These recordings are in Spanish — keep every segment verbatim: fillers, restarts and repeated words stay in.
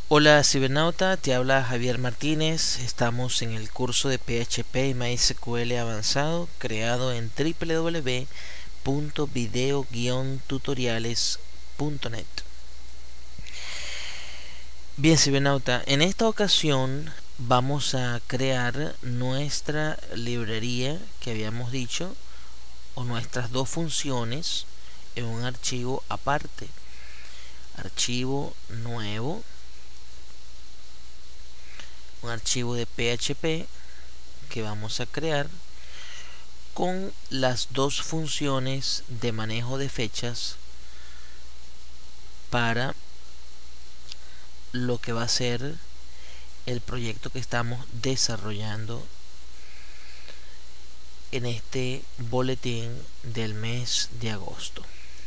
Hola cibernauta, te habla Javier Martínez. Estamos en el curso de P H P y MySQL avanzado creado en w w w punto video guion tutoriales punto net. Bien cibernauta, en esta ocasión vamos a crear nuestra librería que habíamos dicho, o nuestras dos funciones, en un archivo aparte. Archivo nuevo, un archivo de P H P que vamos a crear con las dos funciones de manejo de fechas para lo que va a ser el proyecto que estamos desarrollando en este boletín del mes de agosto.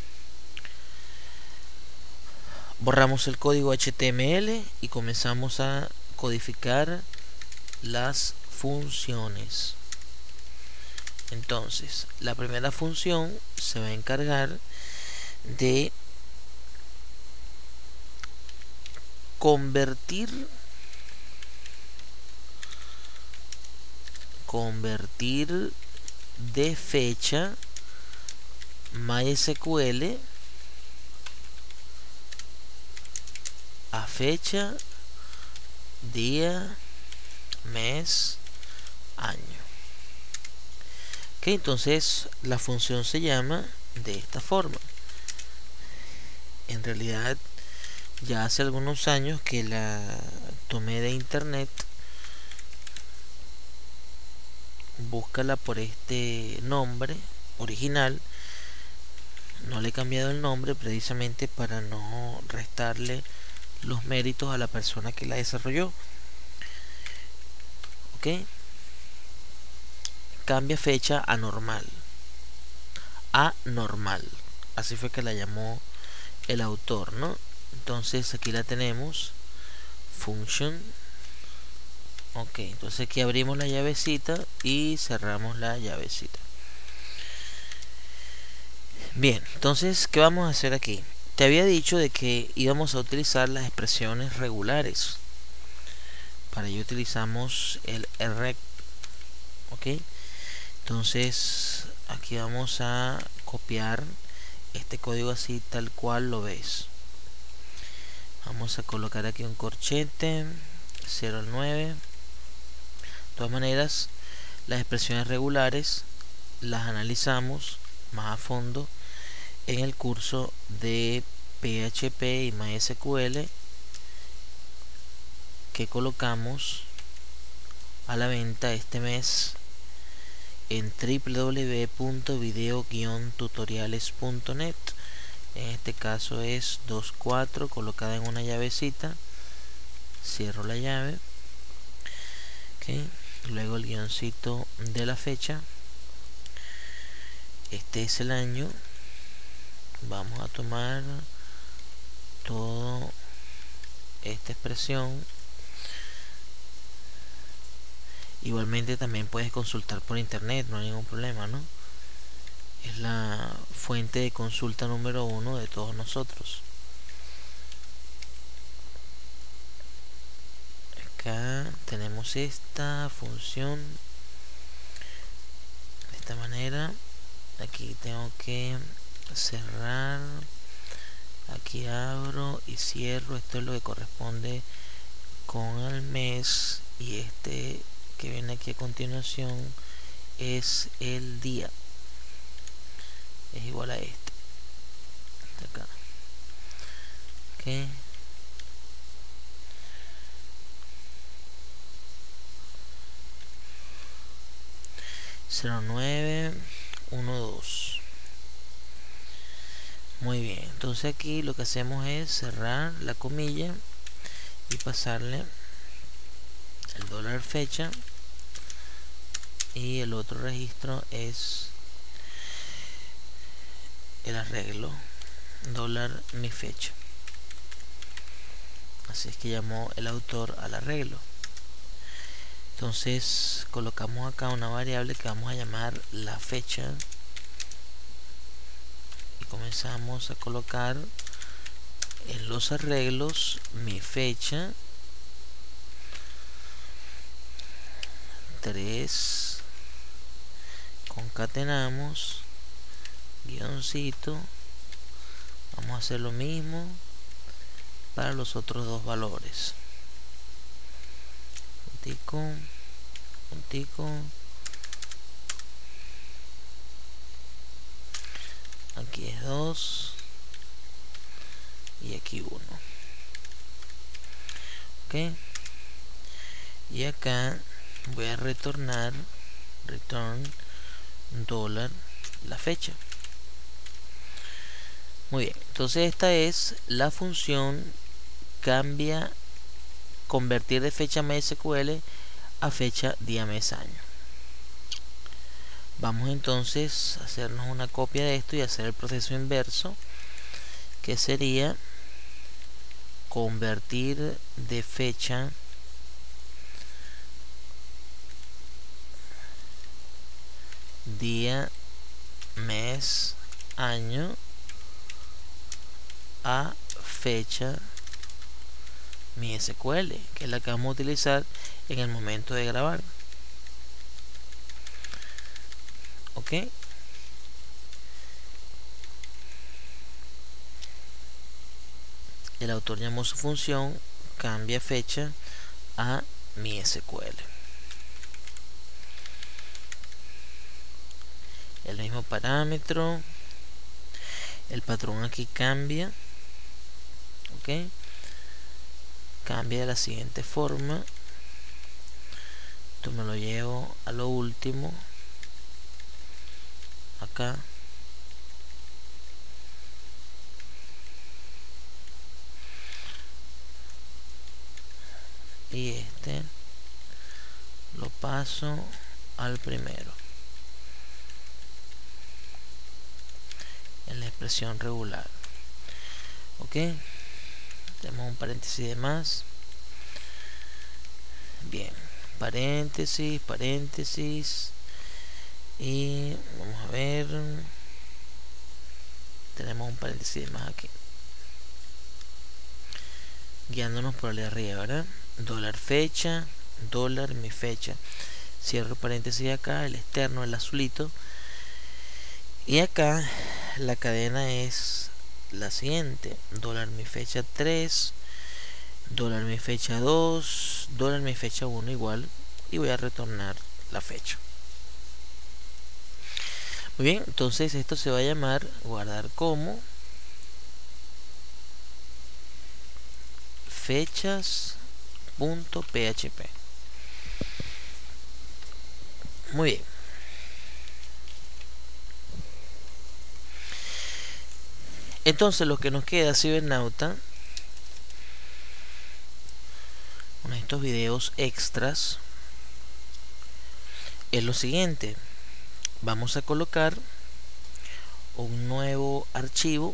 Borramos el código H T M L y comenzamos a codificar las funciones. Entonces, la primera función se va a encargar de convertir convertir de fecha MySQL a fecha, día, mes, año. Ok, entonces la función se llama de esta forma. En realidad ya hace algunos años que la tomé de internet. Búscala por este nombre original. No le he cambiado el nombre precisamente para no restarle los méritos a la persona que la desarrolló. Ok, cambia fecha a normal. A normal, así fue que la llamó el autor, ¿no? Entonces aquí la tenemos, function. Ok, entonces aquí abrimos la llavecita y cerramos la llavecita. Bien, entonces, ¿qué vamos a hacer aquí? Te había dicho de que íbamos a utilizar las expresiones regulares. Para ello utilizamos el rect. Ok, entonces aquí vamos a copiar este código así tal cual lo ves. Vamos a colocar aquí un corchete cero al nueve. De todas maneras, las expresiones regulares las analizamos más a fondo en el curso de P H P y MySQL que colocamos a la venta este mes en w w w punto video guion tutoriales punto net. En este caso es dos cuatro colocada en una llavecita. Cierro la llave. Okay. Luego el guioncito de la fecha. Este es el año. Vamos a tomar toda esta expresión. Igualmente también puedes consultar por internet, no hay ningún problema, ¿no? Es la fuente de consulta número uno de todos nosotros. Acá tenemos esta función de esta manera. Aquí tengo que cerrar, aquí abro y cierro. Esto es lo que corresponde con el mes, y este que viene aquí a continuación es el día, es igual a este de acá. Ok, cero nueve uno dos. Muy bien, entonces aquí lo que hacemos es cerrar la comilla y pasarle el dólar fecha, y el otro registro es el arreglo dólar mi fecha. Así es que llamó el autor al arreglo. Entonces colocamos acá una variable que vamos a llamar la fecha y comenzamos a colocar en los arreglos mi fecha tres, concatenamos, guioncito, vamos a hacer lo mismo para los otros dos valores, puntico, puntico, aquí es dos y aquí uno, ok, y acá voy a retornar return dólar la fecha. Muy bien, entonces esta es la función cambia convertir de fecha MySQL a fecha día mes año. Vamos entonces a hacernos una copia de esto y hacer el proceso inverso, que sería convertir de fecha día mes año a fecha MySQL, que es la que vamos a utilizar en el momento de grabar. Ok, el autor llamó su función cambia fecha a MySQL. El mismo parámetro, el patrón aquí cambia, ok, cambia de la siguiente forma. Esto me lo llevo a lo último, acá, y este lo paso al primero en la expresión regular. Ok, tenemos un paréntesis de más. Bien, paréntesis, paréntesis, y vamos a ver, tenemos un paréntesis de más aquí, guiándonos por el de arriba, ¿verdad? Dólar fecha, dólar mi fecha, cierro paréntesis acá, el externo, el azulito, y acá la cadena es la siguiente: dólar mi fecha tres, dólar mi fecha dos, dólar mi fecha uno igual, y voy a retornar la fecha. Muy bien, entonces esto se va a llamar guardar como fechas.php. Muy bien. Entonces lo que nos queda, cibernauta, con estos videos extras, es lo siguiente: vamos a colocar un nuevo archivo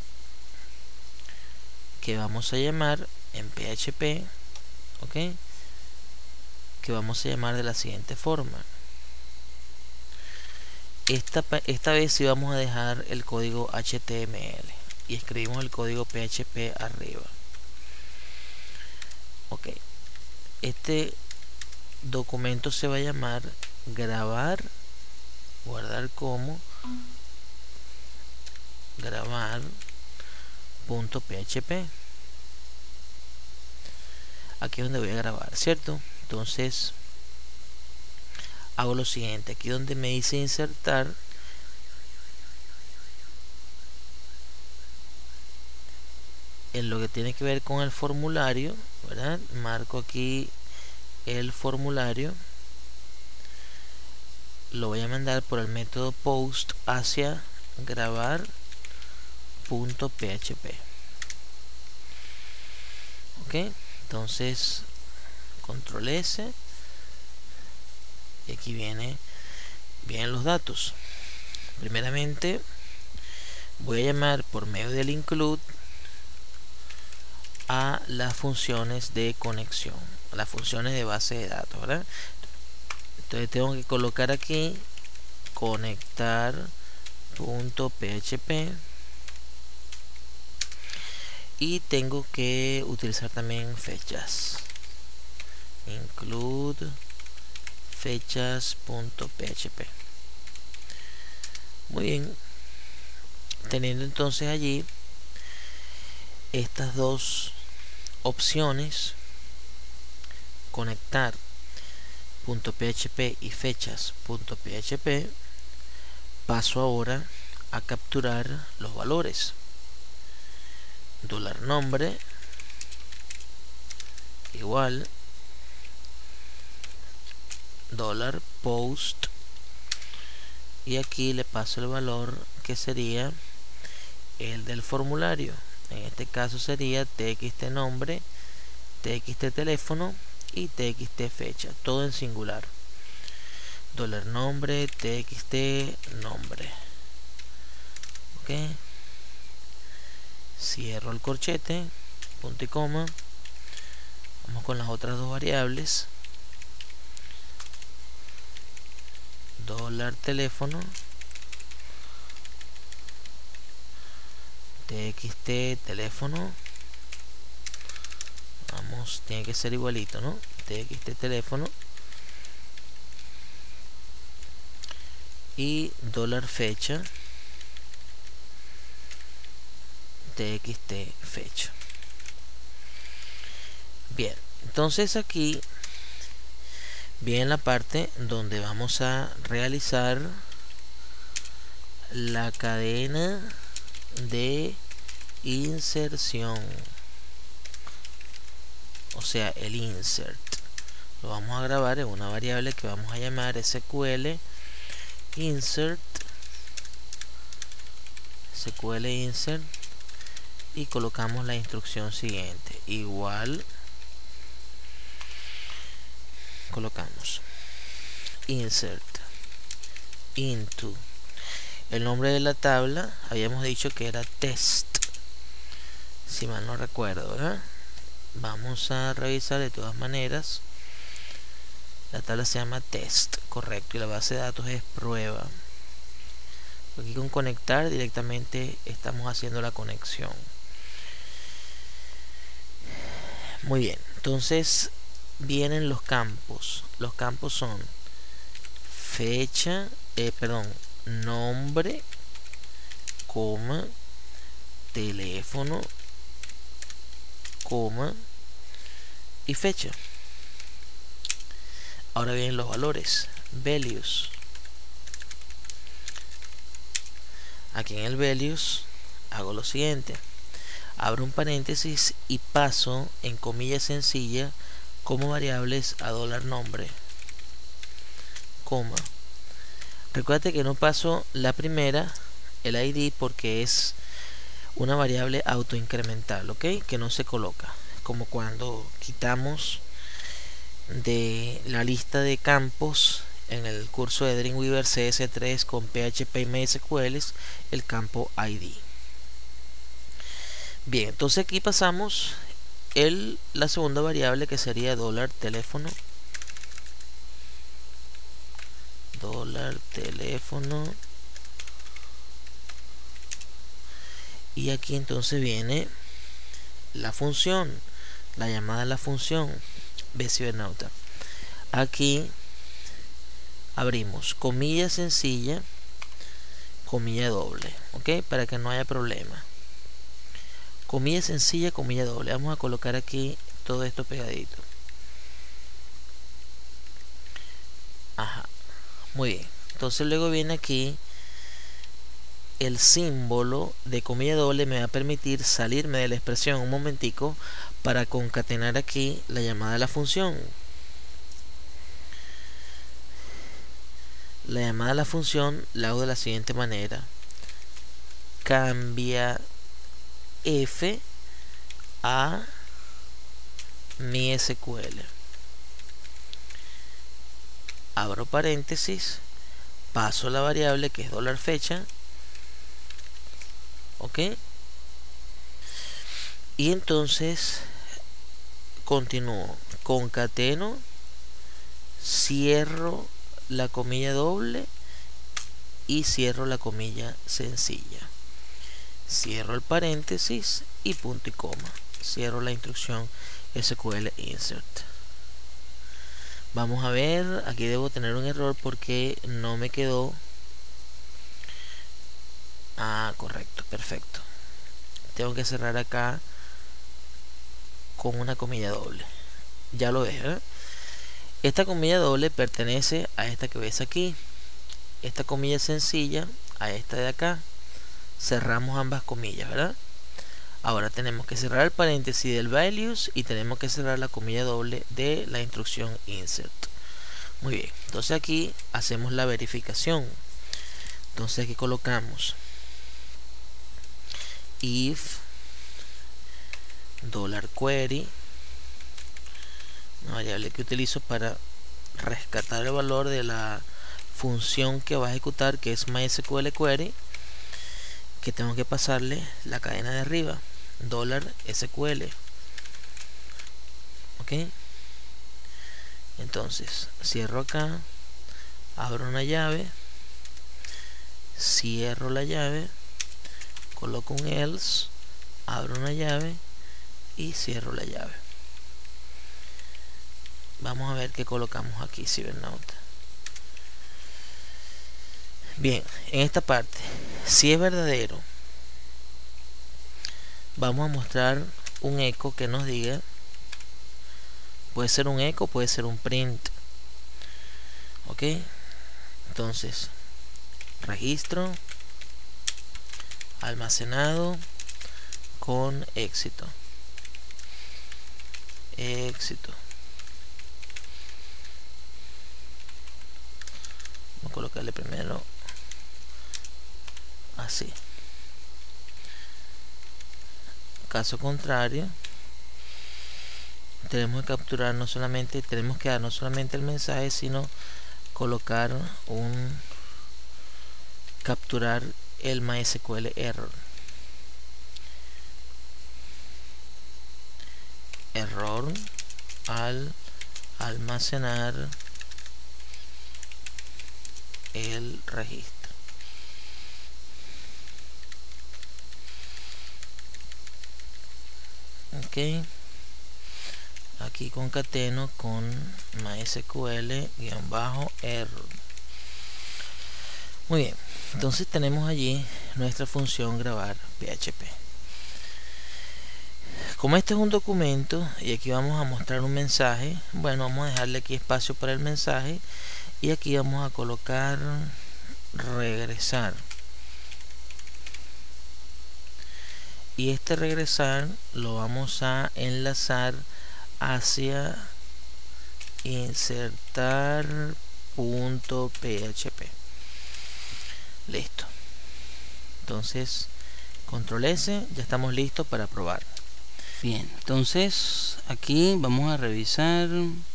que vamos a llamar en P H P, ok, que vamos a llamar de la siguiente forma. Esta, esta vez sí vamos a dejar el código H T M L y escribimos el código P H P arriba. Ok, este documento se va a llamar grabar, guardar como, grabar.php. Aquí es donde voy a grabar, ¿cierto? Entonces hago lo siguiente: aquí donde me dice insertar, en lo que tiene que ver con el formulario, ¿verdad? Marco aquí el formulario, lo voy a mandar por el método post hacia grabar.php. ok, entonces control S, y aquí viene vienen los datos. Primeramente voy a llamar por medio del include a las funciones de conexión, a las funciones de base de datos, ¿verdad? Entonces tengo que colocar aquí conectar.php, y tengo que utilizar también fechas. Include fechas.php. Muy bien, teniendo entonces allí estas dos opciones, conectar .php y fechas.php, paso ahora a capturar los valores. Dólar nombre igual dólar post, y aquí le paso el valor que sería el del formulario. En este caso sería txt nombre, txt teléfono y txt fecha, todo en singular. Dólar nombre, txt nombre. Ok, cierro el corchete, punto y coma. Vamos con las otras dos variables. Dólar teléfono, txt teléfono. Vamos, tiene que ser igualito, ¿no? Txt teléfono y dólar fecha, txt fecha. Bien, entonces aquí viene la parte donde vamos a realizar la cadena de inserción, o sea, el insert. Lo vamos a grabar en una variable que vamos a llamar sql insert, sql insert, y colocamos la instrucción siguiente, igual, colocamos insert into el nombre de la tabla. Habíamos dicho que era test, si mal no recuerdo, ¿verdad? Vamos a revisar de todas maneras. La tabla se llama test, correcto, y la base de datos es prueba. Aquí con conectar directamente estamos haciendo la conexión. Muy bien, entonces vienen los campos. Los campos son fecha, eh, perdón, nombre, coma, teléfono, coma y fecha. Ahora vienen los valores, values. Aquí en el values hago lo siguiente: abro un paréntesis y paso en comilla sencilla como variables a dólar nombre, coma. Recuerda que no paso la primera, el I D, porque es una variable autoincremental, ¿ok? Que no se coloca. Como cuando quitamos de la lista de campos en el curso de Dreamweaver C S tres con P H P y MySQL el campo I D. Bien, entonces aquí pasamos el, la segunda variable, que sería dólar teléfono, dólar teléfono, y aquí entonces viene la función, la llamada a la función Becibernauta. Aquí abrimos comilla sencilla, comilla doble, ok, para que no haya problema. Comilla sencilla, comilla doble. Vamos a colocar aquí todo esto pegadito. Ajá, muy bien. Entonces luego viene aquí el símbolo de comilla doble. Me va a permitir salirme de la expresión un momentico para concatenar aquí la llamada a la función. La llamada a la función la hago de la siguiente manera: cambia F a MySQL, abro paréntesis, paso la variable que es dólar fecha, ok, y entonces continúo, concateno, cierro la comilla doble y cierro la comilla sencilla, cierro el paréntesis y punto y coma. Cierro la instrucción S Q L insert. Vamos a ver, aquí debo tener un error porque no me quedó. Ah, correcto, perfecto. Tengo que cerrar acá con una comilla doble. Ya lo ves, ¿eh? Esta comilla doble pertenece a esta que ves aquí. Esta comilla sencilla a esta de acá. Cerramos ambas comillas, ¿verdad? Ahora tenemos que cerrar el paréntesis del values y tenemos que cerrar la comilla doble de la instrucción insert. Muy bien, entonces aquí hacemos la verificación. Entonces aquí colocamos if dollar query, una variable que utilizo para rescatar el valor de la función que va a ejecutar, que es MySQL query, que tengo que pasarle la cadena de arriba, dólar S Q L. Ok, entonces cierro acá, abro una llave, cierro la llave, coloco un else, abro una llave y cierro la llave. Vamos a ver qué colocamos aquí, cibernauta. Bien, en esta parte, si es verdadero, vamos a mostrar un eco que nos diga, puede ser un eco, puede ser un print. Ok, entonces registro almacenado con éxito. Éxito. Vamos a colocarle primero así. Caso contrario, tenemos que capturar no solamente, tenemos que dar no solamente el mensaje, sino colocar un capturar el MySQL error. Error al almacenar el registro. Ok, aquí concateno con MySQL-error. Muy bien, entonces tenemos allí nuestra función grabar P H P. Como este es un documento y aquí vamos a mostrar un mensaje, bueno, vamos a dejarle aquí espacio para el mensaje y aquí vamos a colocar regresar. Y este regresar lo vamos a enlazar hacia insertar.php. Listo. Entonces, control S, ya estamos listos para probar. Bien, entonces aquí vamos a revisar.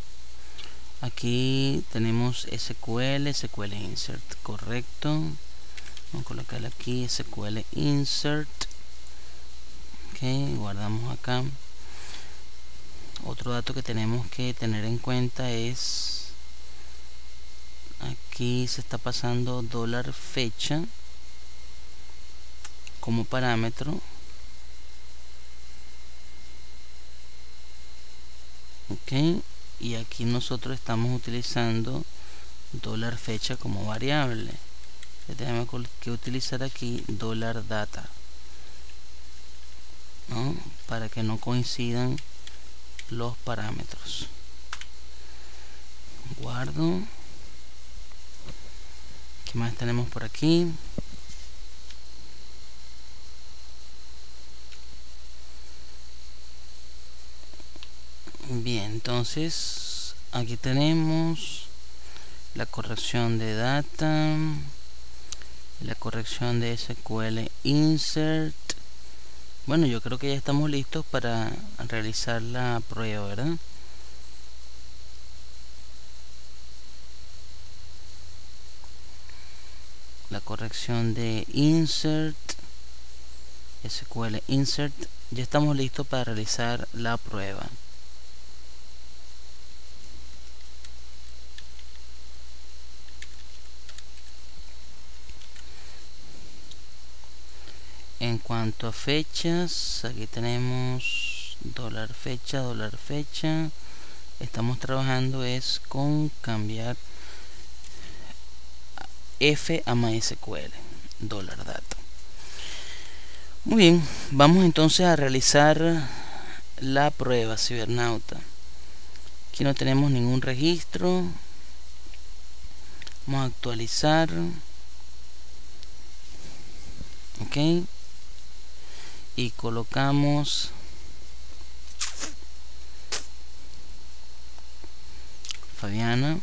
Aquí tenemos S Q L, S Q L insert, correcto. Vamos a colocarle aquí S Q L insert. Ok, guardamos acá. Otro dato que tenemos que tener en cuenta es, aquí se está pasando dólar fecha como parámetro. Ok, y aquí nosotros estamos utilizando dólar fecha como variable. Tenemos que utilizar aquí dólar data, ¿no? Para que no coincidan los parámetros. Guardo. ¿Qué más tenemos por aquí? Bien, entonces aquí tenemos la corrección de data, la corrección de S Q L insert. Bueno, yo creo que ya estamos listos para realizar la prueba, ¿verdad? La corrección de insert, S Q L insert, ya estamos listos para realizar la prueba. En cuanto a fechas, aquí tenemos dólar fecha, dólar fecha. Estamos trabajando es con cambiar F a MySQL, dólar data. Muy bien, vamos entonces a realizar la prueba, cibernauta. Aquí no tenemos ningún registro. Vamos a actualizar. Ok. Y colocamos Fabiana.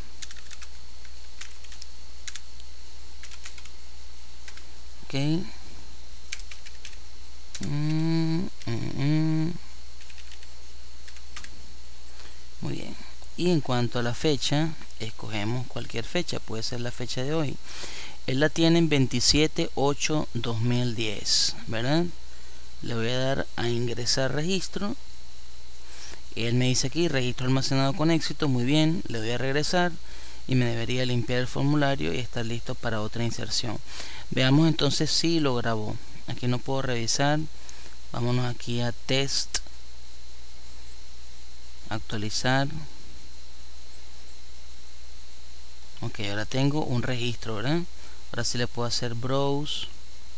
Ok. Mm, mm, mm. Muy bien. Y en cuanto a la fecha, escogemos cualquier fecha, puede ser la fecha de hoy. Él la tiene en veintisiete ocho dos mil diez, ¿verdad? Le voy a dar a ingresar registro. Él me dice aquí registro almacenado con éxito. Muy bien, le doy a regresar y me debería limpiar el formulario y estar listo para otra inserción. Veamos entonces si lo grabó. Aquí no puedo revisar. Vámonos aquí a test, actualizar. Ok, ahora tengo un registro, ¿verdad? Ahora sí le puedo hacer browse.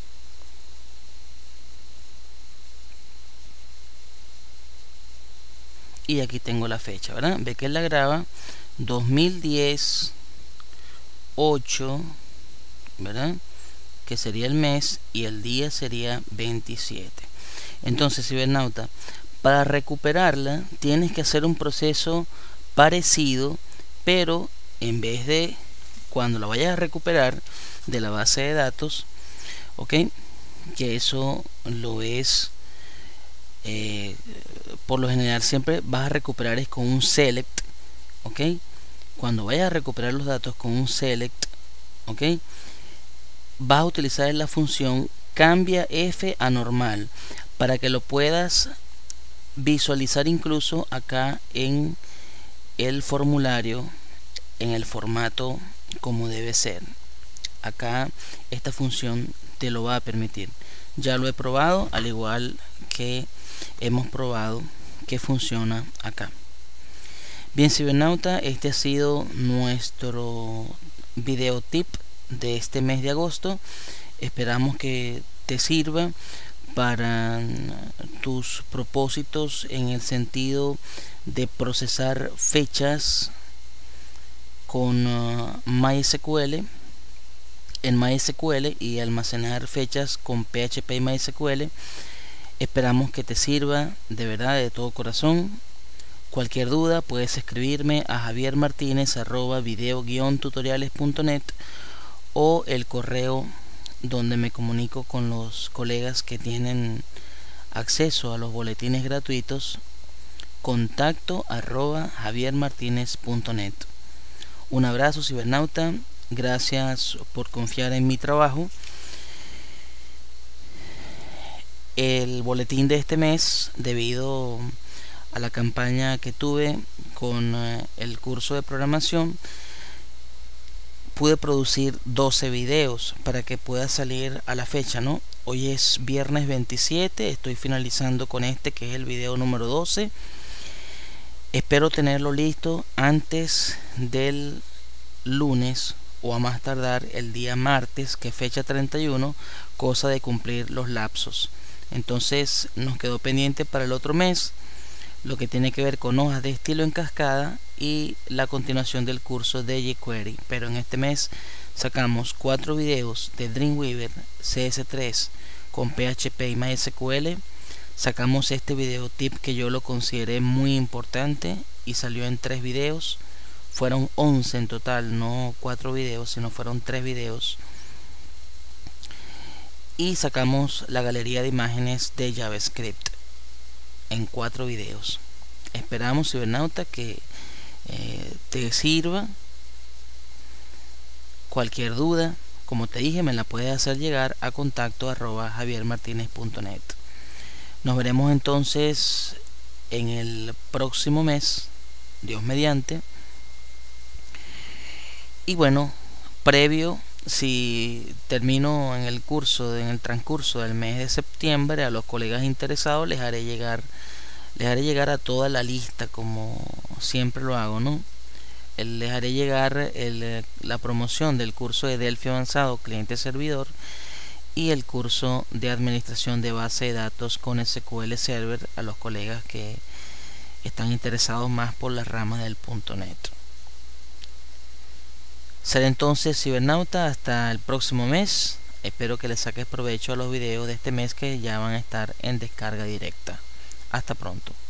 Y aquí tengo la fecha, ¿verdad? Ve que él la graba dos mil diez ocho, ¿verdad? Que sería el mes y el día sería veintisiete. Entonces, cibernauta, para recuperarla tienes que hacer un proceso parecido, pero en vez de cuando la vayas a recuperar de la base de datos, ok, que eso lo es eh, por lo general siempre vas a recuperar es con un select, ok. Cuando vayas a recuperar los datos con un select, ok, vas a utilizar la función cambia F a normal para que lo puedas visualizar incluso acá en el formulario en el formato como debe ser. Acá esta función te lo va a permitir. Ya lo he probado, al igual que hemos probado que funciona acá. Bien, cibernauta, este ha sido nuestro video tip de este mes de agosto. Esperamos que te sirva para tus propósitos en el sentido de procesar fechas con uh, MySQL en MySQL y almacenar fechas con P H P y MySQL. Esperamos que te sirva de verdad, de todo corazón. Cualquier duda puedes escribirme a javier martinez arroba video guion tutoriales punto net o el correo donde me comunico con los colegas que tienen acceso a los boletines gratuitos, contacto arroba javier martinez punto net. Un abrazo, cibernauta. Gracias por confiar en mi trabajo. El boletín de este mes, debido a la campaña que tuve con uh, el curso de programación, pude producir doce videos para que pueda salir a la fecha, ¿no? Hoy es viernes veintisiete, estoy finalizando con este que es el video número doce. Espero tenerlo listo antes del lunes o a más tardar el día martes, que es fecha treinta y uno, cosa de cumplir los lapsos. Entonces nos quedó pendiente para el otro mes lo que tiene que ver con hojas de estilo en cascada y la continuación del curso de jQuery. Pero en este mes sacamos cuatro videos de Dreamweaver C S tres con P H P y MySQL. Sacamos este video tip que yo lo consideré muy importante y salió en tres videos. Fueron once en total, no cuatro videos, sino fueron tres videos. Y sacamos la galería de imágenes de JavaScript en cuatro videos. Esperamos, cibernauta, que eh, te sirva. Cualquier duda, como te dije, me la puedes hacer llegar a contacto arroba javier martinez punto net. Nos veremos entonces en el próximo mes, Dios mediante. Y bueno, previo si termino en el curso, en el transcurso del mes de septiembre, a los colegas interesados les haré llegar, les haré llegar a toda la lista, como siempre lo hago, ¿no? Les haré llegar el, la promoción del curso de Delphi avanzado cliente servidor y el curso de administración de base de datos con S Q L Server a los colegas que están interesados más por las ramas del punto net. Será entonces cibernauta hasta el próximo mes. Espero que les saques provecho a los videos de este mes que ya van a estar en descarga directa. Hasta pronto.